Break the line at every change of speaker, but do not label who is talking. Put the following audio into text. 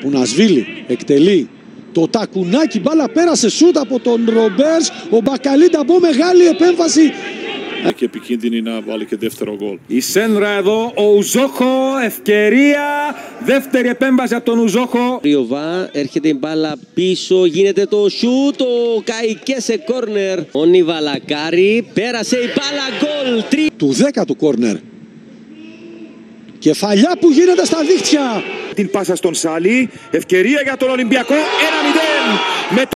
Ο Νασβίλη εκτελεί το τακουνάκι, μπάλα πέρασε, σούτ από τον Ρομπέρς. Ο Μπακαλίντα από μεγάλη επέμβαση.
Και επικίνδυνη να βάλει και δεύτερο γκολ.
Η Σένρα εδώ, ο Ουζόχο, ευκαιρία, δεύτερη επέμβαση από τον Ουζόχο.
Ριοβά, έρχεται η μπάλα πίσω, γίνεται το σούτ, ο Καϊκέ σε κόρνερ. Ο Νιβαλακάρη, πέρασε η μπάλα, γκολ.
Του 10ου κόρνερ. Κεφαλιά που γίνεται στα δίχτυα.
Την πάσα στον Σάλι, ευκαιρία για τον Ολυμπιακό, 1-0.